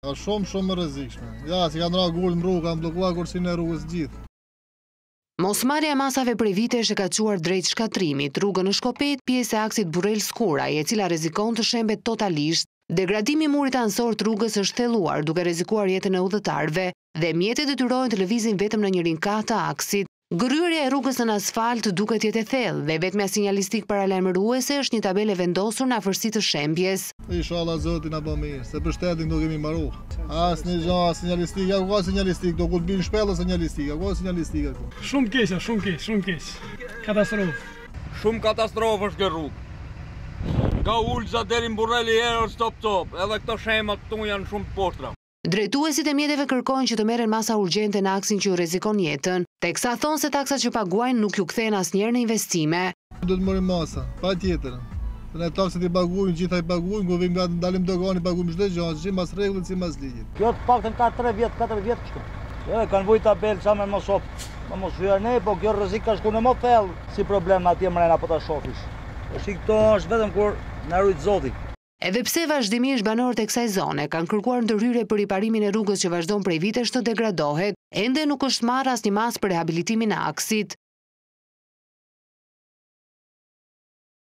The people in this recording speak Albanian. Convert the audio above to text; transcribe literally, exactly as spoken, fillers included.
Ka shumë shumë rrezikshme. Ja, si kanë rënë gul në rrugë, kanë bllokuar kursinë e rrugës gjithë. Mosmarrja e masave prej vitesh e ka çuar drejt shkatrimit rrugën në Shkopet, pjesë e aksit Burrel-Skuraj, e cila rrezikon të shembet totalisht. Degradimi i murit ansor të rrugës është thelluar, duke rrezikuar jetën e udhëtarëve dhe mjetet detyrohen të lëvizin vetëm në njërin kaht të aksit. Gëryrja e rrugës në asfalt duket jetë e thellë dhe vetmja sinjalistik paralajmëruese është një tabelë vendosur në afërsi të shembjes. Inshallah Zoti na bën mirë, se për shtetin do kemi mbaruar. Asnjë gjë sinjalistik, ja ku ka sinjalistik, do kur bin shpellë sinjalistik, ku ka sinjalistik aty. Shumë keq, shumë keq, shumë keq. Katastrofë. Shumë katastrofë është kjo rrugë. Nga Ulza deri në Burreli herë stop stop, edhe këto shema këtu janë shumë poshtra. Drejtuesit e mjeteve kërkojnë që të merren masa urgjente në aksin që ju rrezikon jetën, teksa thonë se taksat që paguajnë nuk ju kthehen asnjëherë në investime. Do të marrim masa, patjetër. Ne taksit i paguajmë, gjithë i paguajmë, ku vim nga ndalim dogani, paguajmë çdo gjë, si mas rregullit, si mas ligjit. Kjo të paktën ka tre vjet, katër vjet kështu. Ja, kanë vujt tabel sa më mos op. Po mos hyer ne, po kjo rrezik ka shkuar më thellë si problem atje mrena po ta shofish. Tash këto është vetëm kur na rujt Zoti. Edhe pse vazhdimisht banorët e kësaj zone kanë kërkuar ndërhyrje për riparimin e rrugës që vazhdon prej vitesh të degradohet, ende nuk është marrë asnjë mas për rehabilitimin e aksit.